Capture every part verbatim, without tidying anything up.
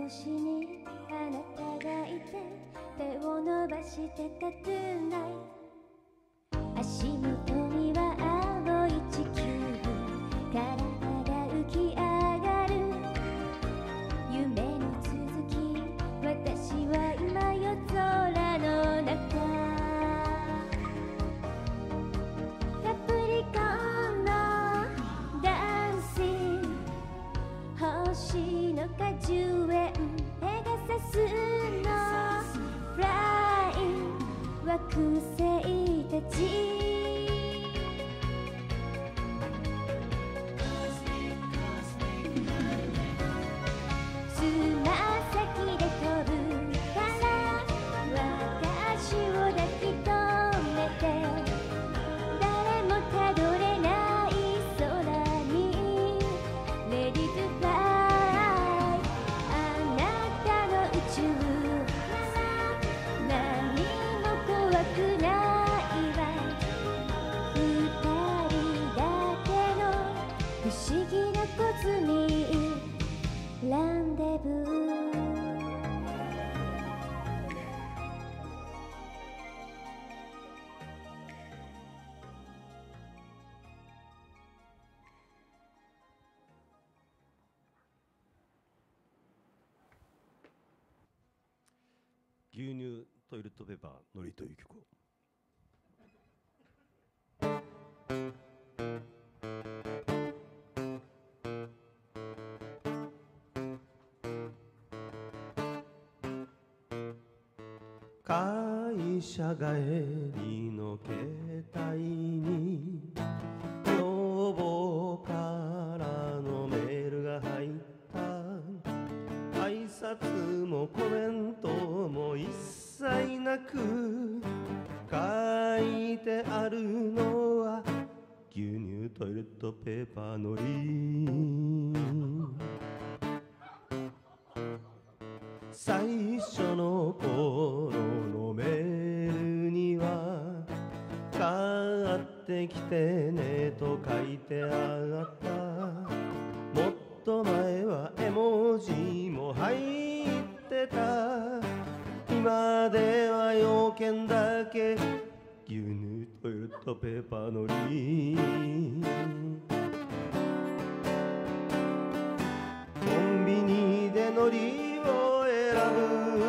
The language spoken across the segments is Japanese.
腰にあなたがいて手を伸ばしてた Tonight 足元には青い地球体が浮き上がる夢の続き私は今夜空の中カプリコンのダンシング星の果樹園ペガサスのフライン惑星たちつま先で飛ぶから私を抱き留めて誰もたどれない空に Ready to fly あなたの宇宙なら何も怖くないわ二人だけの不思議なコズミランデブー牛乳トイレットペーパーのりという曲を会社帰りの携帯に女房からのメールが入った挨拶もコメントも一切なく書いてあるのは牛乳トイレットペーパーのり最初の頃のメールには買ってきてねと書いてあったもっと前は絵文字も入ってた今では要件だけ牛乳トイレットペーパーのりコンビニでのりを選ぶ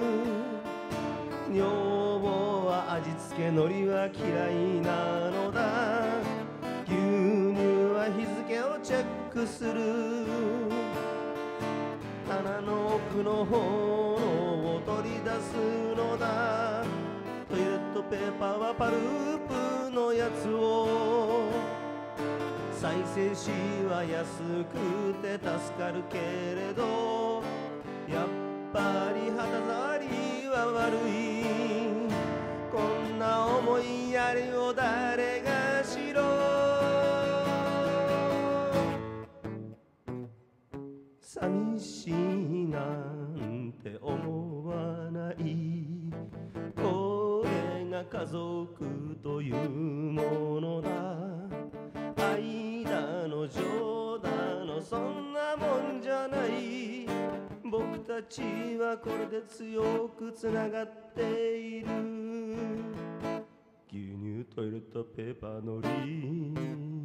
女房は味付けのりは嫌いなのだ牛乳は日付をチェックする棚の奥の方を取り出すのだトイレットペーパーはパルプのやつを再生紙は安くて助かるけれどやっぱり肌触りは悪いこんな思いやりを誰がしろ寂しいなんて思わないこれが家族というものだ愛だの情だのそんなもんじゃない僕たちはこれで強くつながっている牛乳トイレットペーパーのり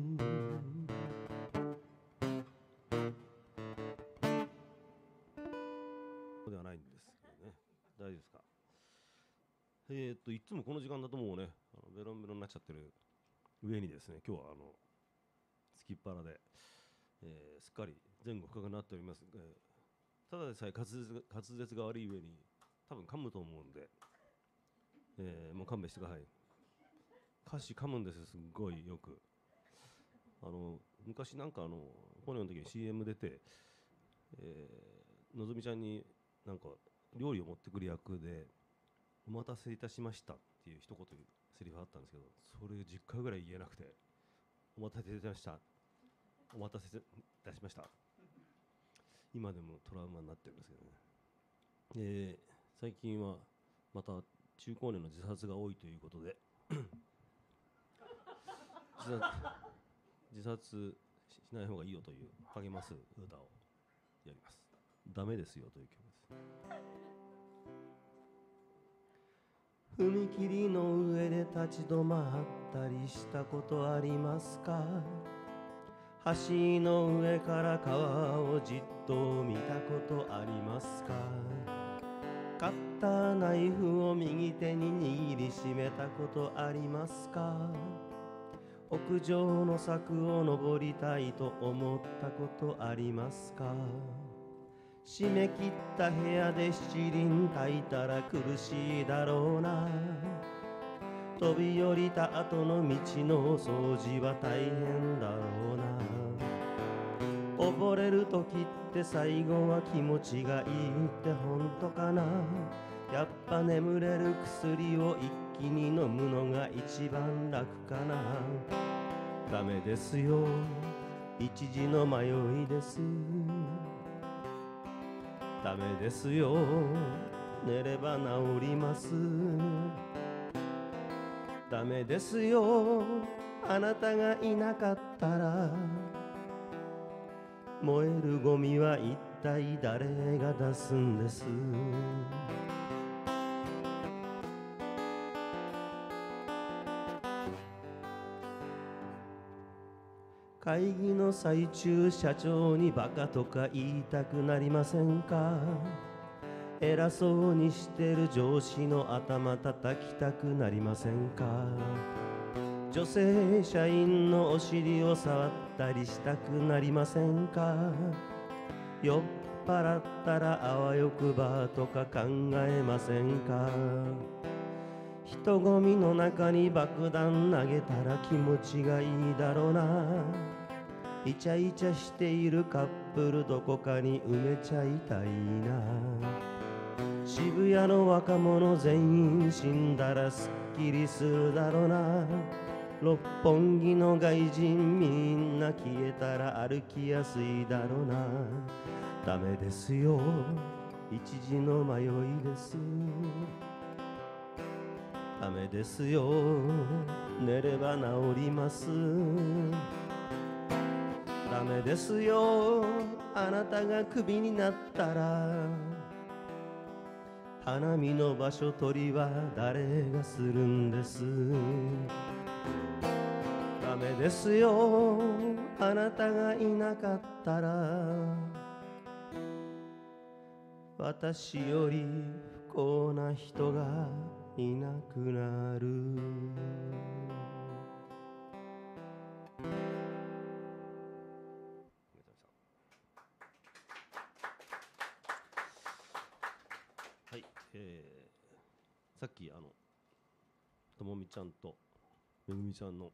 ではないんですけどね大丈夫ですかえー、っといつもこの時間だともうねあのベロンベロンになっちゃってる上にですね今日はあのつきっぱらで、えー、すっかり前後深くなっております、えー、ただでさえ滑舌滑舌が悪い上に多分噛むと思うんで、えー、もう勘弁してください歌詞噛むんですすっごいよくあの昔なんかあのポニョの時に シーエム 出て、えー、のぞみちゃんになんか料理を持ってくる役でお待たせいたしましたっていう一言セリフがあったんですけどそれじゅっかいぐらい言えなくてお待たせいたしましたお待たせいたしました今でもトラウマになってるんですけどね、えー、最近はまた中高年の自殺が多いということで自殺、自殺しない方がいいよという励ます歌をやります。ダメですよという曲です。 踏切の上で立ち止まったりしたことありますか？橋の上から川をじっと見たことありますか？カッターナイフを右手に握りしめたことありますか？屋上の柵を登りたいと思ったことありますか？締め切った部屋で七輪炊いたら苦しいだろうな。飛び降りた後の道の掃除は大変だろうな。溺れる時って最後は気持ちがいいって本当かな。やっぱ眠れる薬を一気に飲むのが一番楽かな。ダメですよ、一時の迷いです。ダメですよ、寝れば治ります。ダメですよ、あなたがいなかったら燃えるゴミは一体誰が出すんです？会議の最中、社長にバカとか言いたくなりませんか？偉そうにしてる上司の頭叩きたくなりませんか？女性社員のお尻を触ったりしたくなりませんか？酔っ払ったらあわよくばとか考えませんか？人混みの中に爆弾投げたら気持ちがいいだろうな。イチャイチャしているカップルどこかに埋めちゃいたいな。渋谷の若者全員死んだらすっきりするだろうな。六本木の外人みんな消えたら歩きやすいだろうな。ダメですよ、一時の迷いです。ダメですよ、寝れば治ります。ダメですよ、あなたがクビになったら花見の場所取りは誰がするんです？ダメですよ、あなたがいなかったら私より不幸な人がいなくなる。はい、えー、さっきあのともみちゃんとめぐみちゃんの、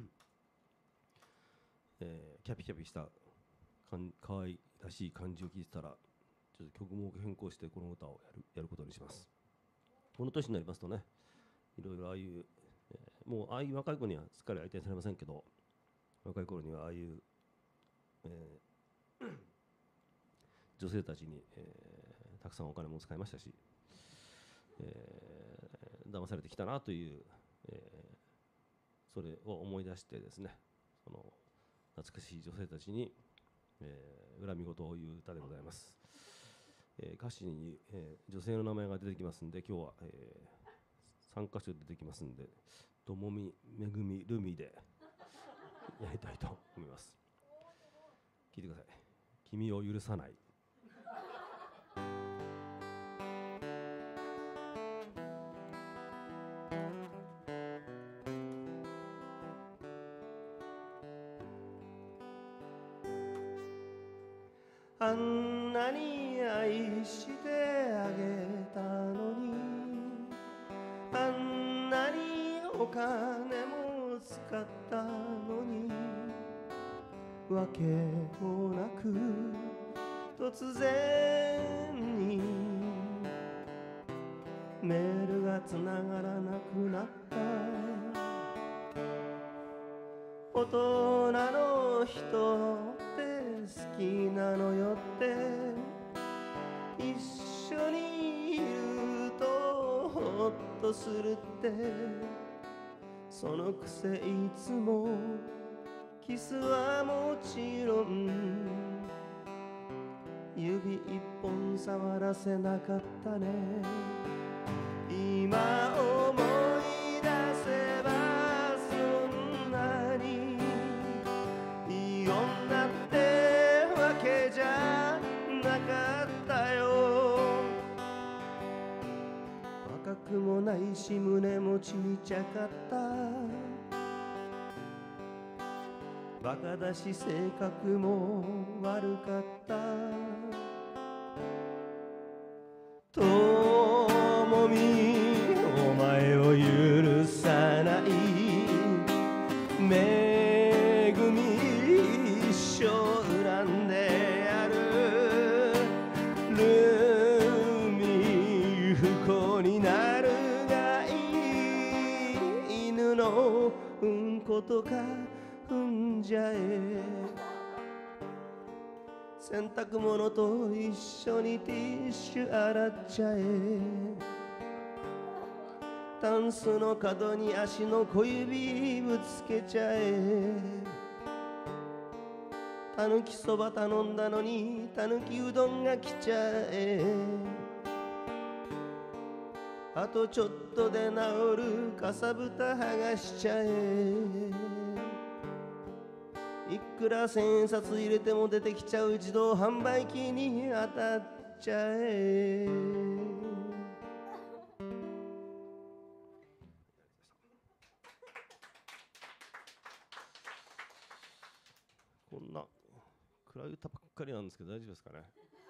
えー、キャピキャピしたかんかわいらしい感じを聞いてたら、ちょっと曲目を変更してこの歌をやるやることにします。この年になりますとね、いろいろああいう、えー、もうああいう若い子にはすっかり相手にされませんけど、若い頃にはああいう、えー、女性たちに、えー、たくさんお金も使いましたし、えー、騙されてきたなという、えー、それを思い出してですね、その懐かしい女性たちに、えー、恨み事を言う歌でございます。えー、歌詞に、えー、女性の名前が出てきますんで、今日は、えー、さん箇所出てきますんで、ともみ、めぐみ、るみでやりたいと思います。聞いてください。君を許さない。あんなに愛してあげたのに、あんなにお金も使ったのに、わけもなく突然にメールがつながらなくなった。大人の人って好きなのよって、一緒にいるとほっとするって、そのくせいつもキスはもちろん指一本触らせなかったね。今思い出せばそんなにいい女ってわけじゃなかったよ。若くもないし胸もちっちゃかった。バカだし性格も悪かった。ともみお前を許さないめぐみ一生恨んでやる。ルミ不幸になるがいい。犬のうんことか踏んじゃえ。洗濯物と一緒にティッシュ洗っちゃえ。タンスの角に足の小指ぶつけちゃえ。たぬきそば頼んだのにたぬきうどんが来ちゃえ。あとちょっとで治るかさぶた剥がしちゃえ。いくら千円札入れても出てきちゃう自動販売機に当たっちゃえ。 こんな暗い歌ばっかりなんですけど大丈夫ですかね。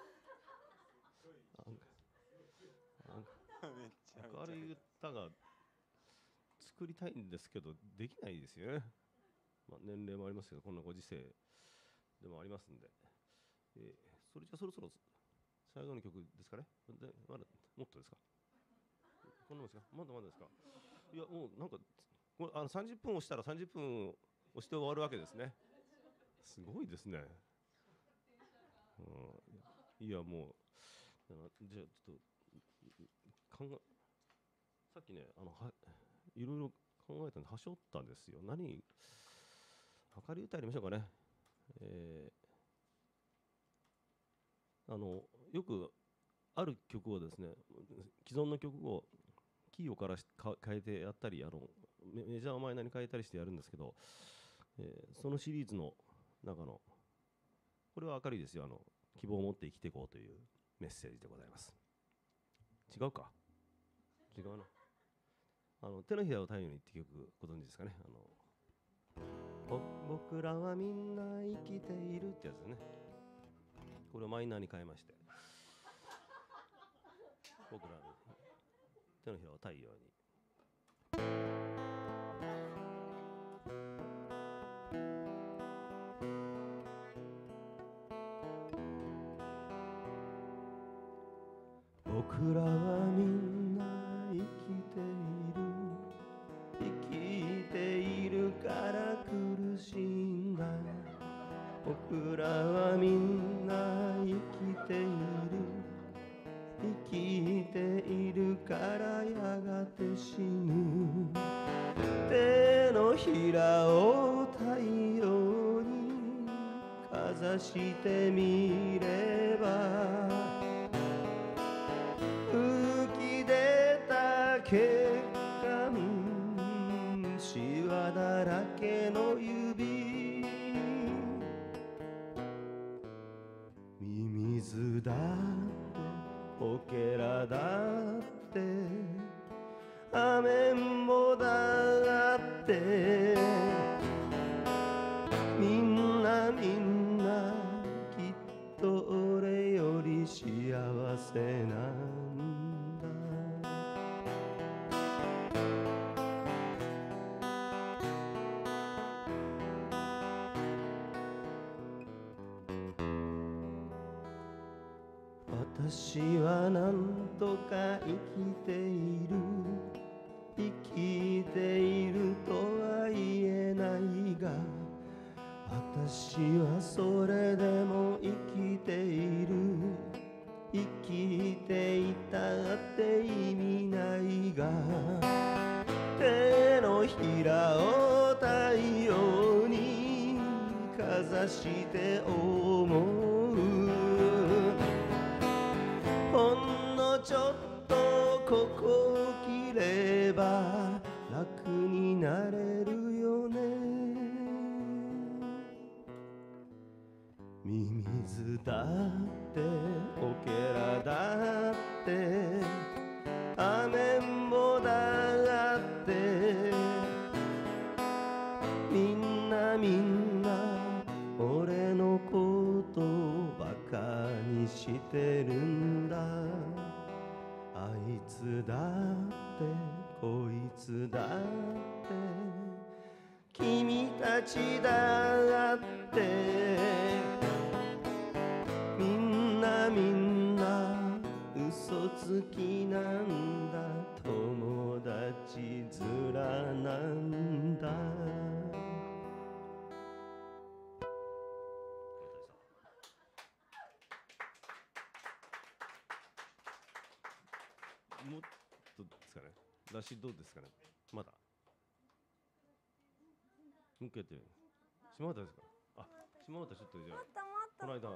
明るい歌が作りたいんですけどできないですよね。まあ、年齢もありますけどこんなご時世でもありますんで、えー、それじゃそろそろ最後の曲ですかね。でまだもっとですか。こんなもんですか。まだまだですか。いやもうなんかこれあのさんじゅっぷん押したらさんじゅっぷん押して終わるわけですね。すごいですね。うん、いやもうじゃあちょっと考えさっきねあのはいろいろ考えたんではしょったんですよ。何明るい歌やりましょうかね。えー、あのよくある曲をですね既存の曲をキーをからしか変えてやったりあのメジャーをマイナーに変えたりしてやるんですけど、えー、そのシリーズの中のこれは明るいですよ。あの希望を持って生きていこうというメッセージでございます。違うか違うな。あの手のひらを太陽にって曲ご存知ですかね。あの僕らはみんな生きているってやつですね。これをマイナーに変えまして僕らの手のひらを太陽に。 僕らはみんな生きている。生きているから苦しいんだ。僕らはみんな生きている。生きているからやがて死ぬ。手のひらを太陽にかざしてみれば浮き出た血管シワだらけの指ミミズだってオケラだってアメンボだってみんなみんなきっと俺より幸せなんだ。私はなんとか生きている。生きているとは言えないが私はそれでも生きている。生きていたって意味ないが手のひらを太陽にかざして思う。 ちょっとここを切れば楽になれるよね。ミミズだってオケラだってアメンボだってみんなみんな俺のことバカにしてるんだ。あいつだってこいつだって君たちだってみんなみんな嘘つきなんだ。友達面なんだ。 もっとですかね。らしいどうですかね。まだ。もう一回やってみる。島唄ですか。あ、島唄ちょっとじゃあ。この間。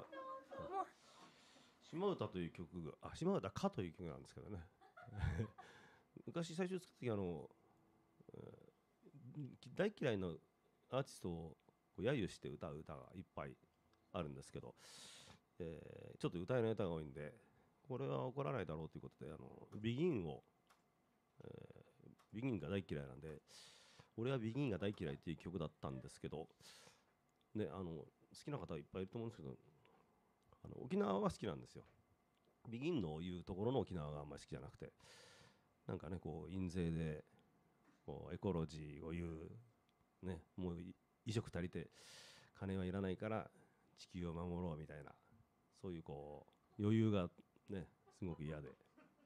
島唄という曲が、あ、島唄かという曲なんですけどね。昔最初作った時あの、えー、大嫌いのアーティストをこう揶揄して歌う歌がいっぱいあるんですけど、えー、ちょっと歌えない歌が多いんで。これは怒らないだろうということで、あのビギンを、えー、ビギンが大嫌いなんで、俺はビギンが大嫌いっていう曲だったんですけど、ね、あの好きな方いっぱいいると思うんですけど、あの沖縄は好きなんですよ。ビギンの言うところの沖縄があんまり好きじゃなくて、なんかね、こう印税でこうエコロジーを言う、ね、もう衣食足りて金はいらないから地球を守ろうみたいな、そういうこう余裕がね、すごく嫌で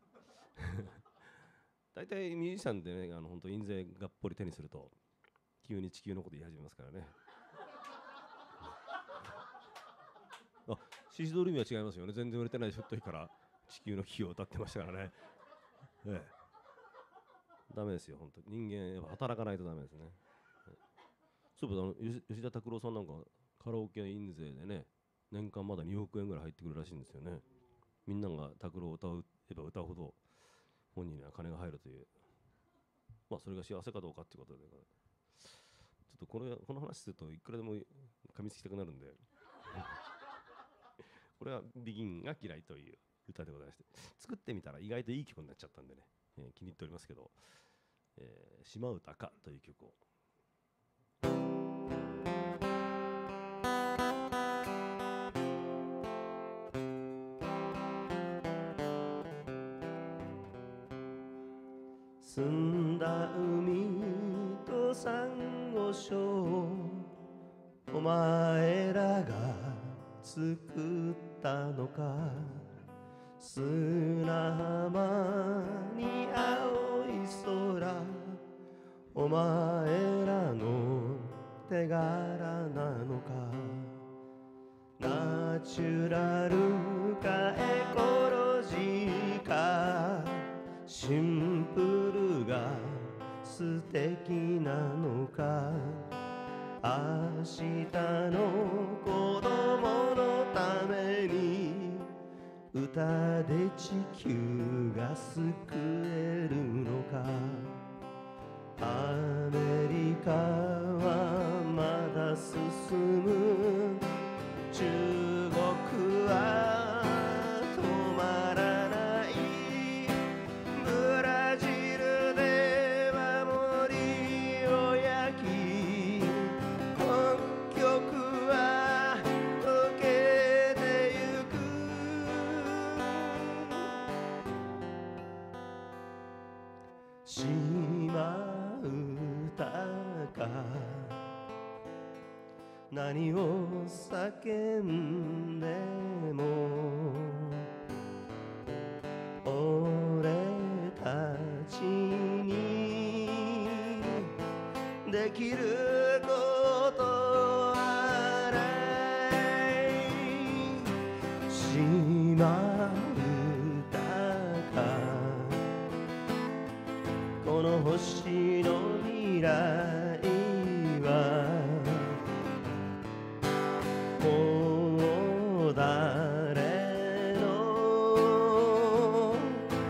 大体ミュージシャンでね、あの本当印税がっぽり手にすると急に地球のこと言い始めますからねあ、シシドルミは違いますよね。全然売れてない時から地球の危機を歌ってましたからね、ええ、ダメですよ本当。人間やっぱ働かないとダメですね、ええ、そういえばあの吉吉田拓郎さんなんかカラオケ印税でね、年間まだにおくえんぐらい入ってくるらしいんですよね。みんなが拓郎を歌うれば歌うほど本人には金が入るという、まあそれが幸せかどうかということで、ちょっとこれこの話するといくらでも噛みつきたくなるんでこれはビギンが嫌いという歌でございまして、作ってみたら意外といい曲になっちゃったんでね、えー、気に入っておりますけど、えー、島唄かという曲を澄んだ海とサンゴ礁、お前らが作ったのか。砂浜に青い空、お前らの手柄なのか。ナチュラルかエコロジーか、シンプルが素敵なのか。明日の子供のために歌で地球が救えるのか。アメリカはまだ進む、中国は止まらない、ブラジルでは森を焼き、北極は溶けてゆく。島唄か、何を叫んでも俺たちにできることはない。島唄か、この星の未来はもう誰の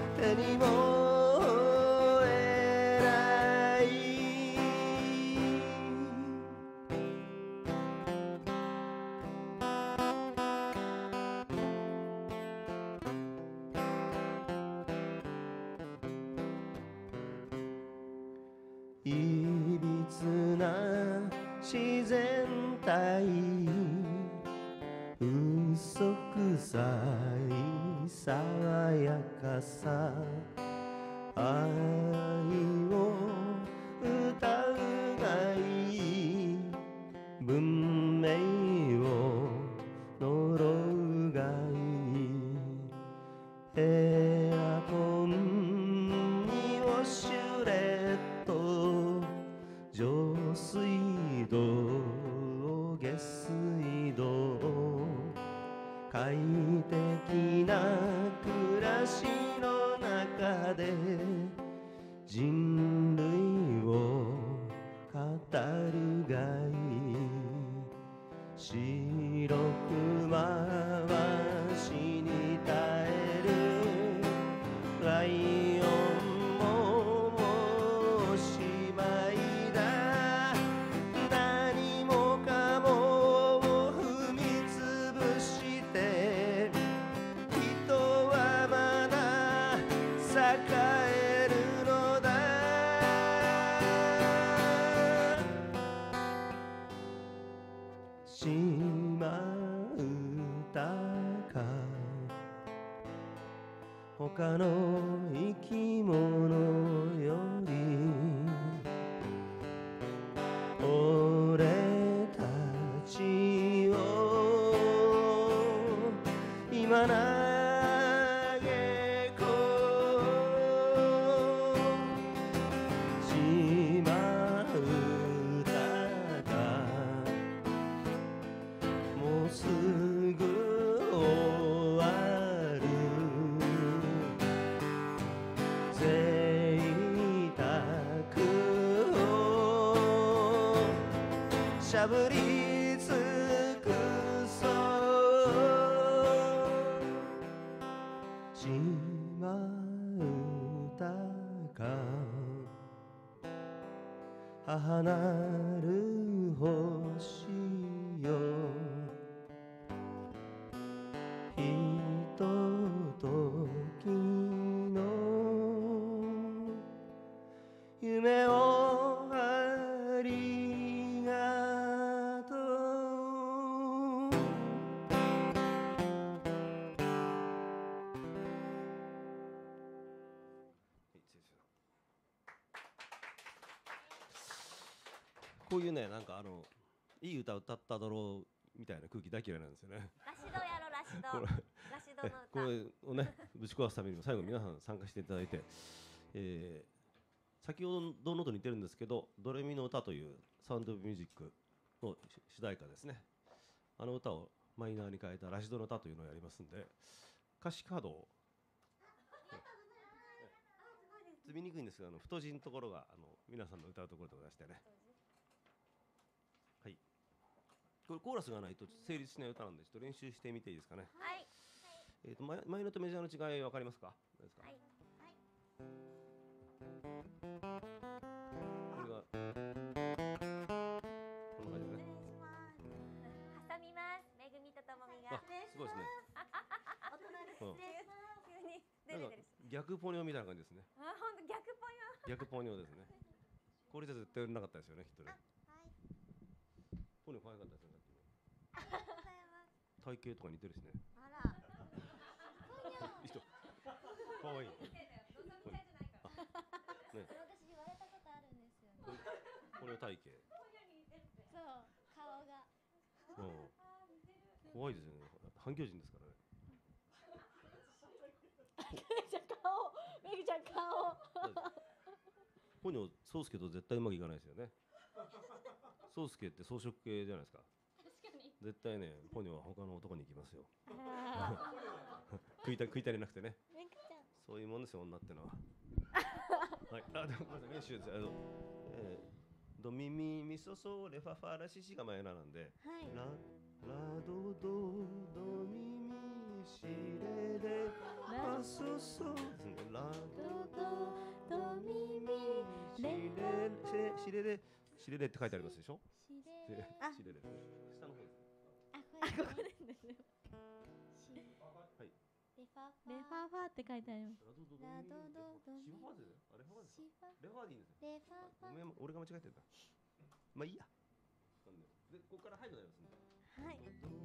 いびつな自然体嘘くさい爽やかさ愛を歌うがいい文明を呪うがいいエアコンにウォシュレット上水道下水道快適な暮らしの中で人類を語るがいい白く回しに耐えるライオンももうおしまいだ何もかもを踏みつぶして人はまだ栄えるのだしまうたか他の生き物より俺たちを今投げこしまうたかもうすぐ終わる贅沢をしゃぶり尽くそうしまうたか母なる星よひとときの夢をありがとうこういうね、なんかあのいい歌歌っただろうみたいな空気大嫌いなんですよね。 ラシドやろラシドこれラシドのこ歌れをねぶち壊すためにも最後皆さん参加していただいて、えー、先ほどのと似てるんですけど、ドレミの歌というサウンドオブミュージックの主題歌ですね。あの歌をマイナーに変えたラシドの歌というのをやりますんで、歌詞カードを積みにくいんですが、あの太字のところがあの皆さんの歌うところでございましてね。はい。これコーラスがないと成立しない歌なんで、ちょっと練習してみていいですかね。 はい。 えっとマイマイナーとメジャーの違いわかりますか？どうですか？ はい。 これがこんな感じですね。 挟みます。めぐみとともみが。 あ、すごいですね。 大人ですうんね。急に出なんかれてるし。 逆ポニョみたいな感じですね。 あ、本当逆ポヨ。 逆ポニョですね。これじゃ絶対売れなかったですよね、きっとね。ポニョ可愛かったですよね。体型とか似てるしね。 あら。 人可愛い。ね。 私言われたことあるんですよね。 ポニョ体型。 そう、顔が。 うん。怖いですよね。反響人ですからね。 めぐちゃん顔、めぐちゃん顔。 ポニョ、宗介と絶対うまくいかないですよね。宗介って草食系じゃないですか。 確かに。 絶対ね、ポニョは他の男に行きますよ。食いた食いたりなくてね。 めぐちゃん。 そういうもんですよ、女ってのは。はい、あ、でもごめんなさい、練習です。あの、えー、ドミミミソソレファファラシシがマイナーなんで、 はい。 ララドドドミミシレレファソソですね。ラドドドミミシレレシレレシレレって書いてありますでしょ。 シレシレレあシレレ下の方です。 あ、これここですね。 はい。 レファファレファファって書いてあります。 ラドドドラミドドドミシファーゼだよ。あれファーゼシファレファーでいいんですよ。 レファファごめん、俺が間違えてんだ。まあいいや。なんでで、ここから入るのよ。 はい。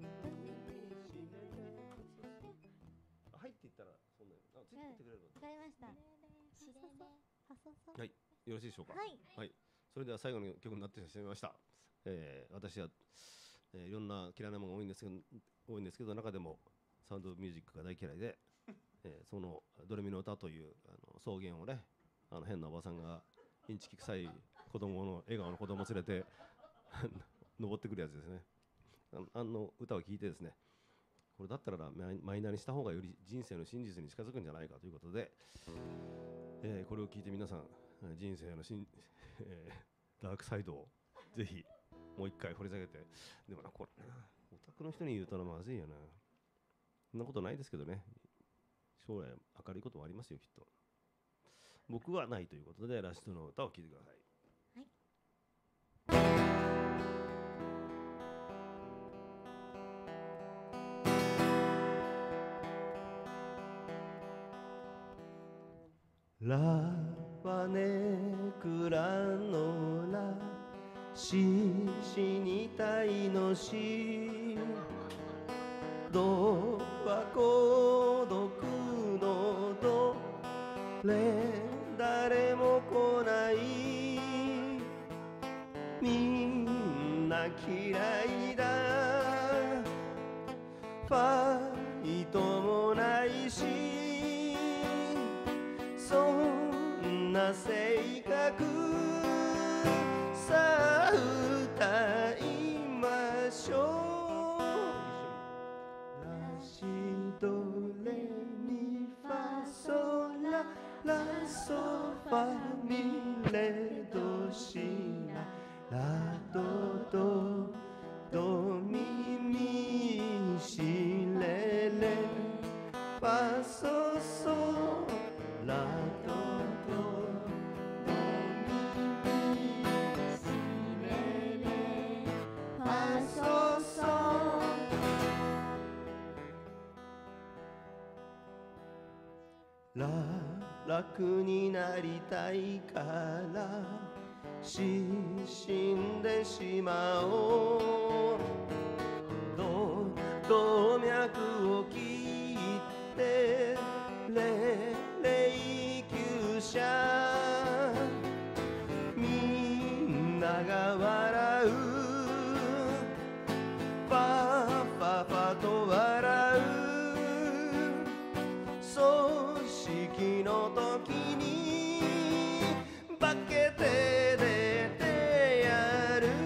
あ入っていったらそんなよ。あついてきてくれるの。 わかりました。 シレレファソソ。 はい。よろしいでしょうか。 はい。 はい。それでは最後の曲になってしまいました。えー、私は、えー、いろんな嫌いなものが多いんですけど、多いんですけど中でもサウンドミュージックが大嫌いで、えー、そのドレミの歌というあの草原をね、あの変なおばさんがインチキ臭い子供の笑顔の子供を連れて登ってくるやつですね。あの歌を聴いてですね、これだったらマイナーにした方がより人生の真実に近づくんじゃないかということで、えー、これを聞いて皆さん人生のしん、えー、ダークサイドをぜひもう一回掘り下げて、でもなこれなオタクの人に言うとまずいよな。そんなことないですけどね、将来明るいこともありますよきっと。僕はないということでラストの歌を聴いてください。 ラバネクラノラシシニタイノシドは孤独のドレ誰も来ないみんな嫌いだファイトもないしそんな性格さあ歌いましょうラシドレミファソララソファミレドシララドドドミミシレレファソソラドドドミミシレレファソソラ楽になりたいから死んでしまおうど動脈を切って霊柩車みんなが笑うファファファと笑う葬式の時に化けて出てやる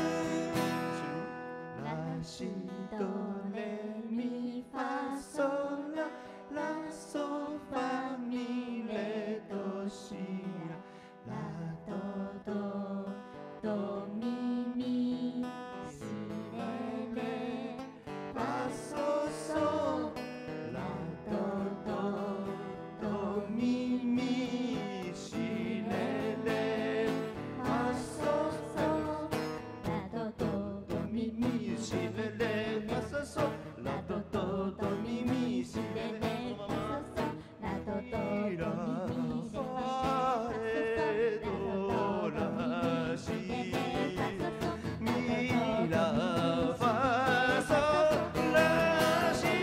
ラシドレミファソララソファミレドシララドドドミミシレレファソソラドドドミミシレレファソソラドドドミミシレレファソソラドドドミミシレレファソソラドドドミミシレレファドラシミラファソラシ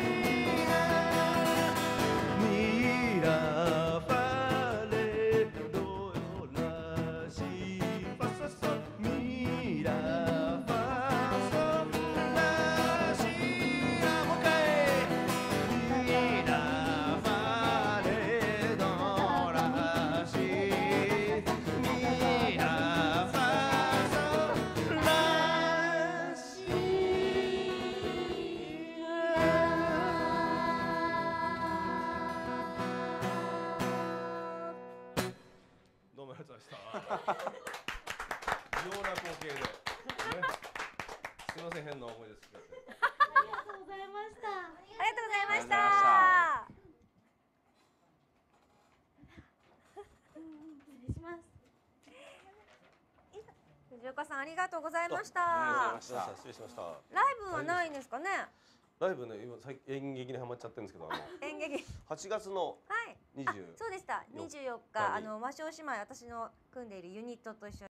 ミラファレドラシファソソミラファソラシあもう一回ミラファレドラシミラファソラシどうもありがとうございました異様な光景で、ね、すいません変な思いですけどありがとうございました。 ありがとうございました。 失礼します。 藤岡さんありがとうございましありがとうございたま。した失礼しました。 ライブはないんですかね。 ライブね、今最近演劇にハマっちゃってるんですけど、あの演劇。 はちがつのはい。 にじゅうそうでした。にじゅうよっか、あの、魔性姉妹、私の組んでいるユニットと一緒に。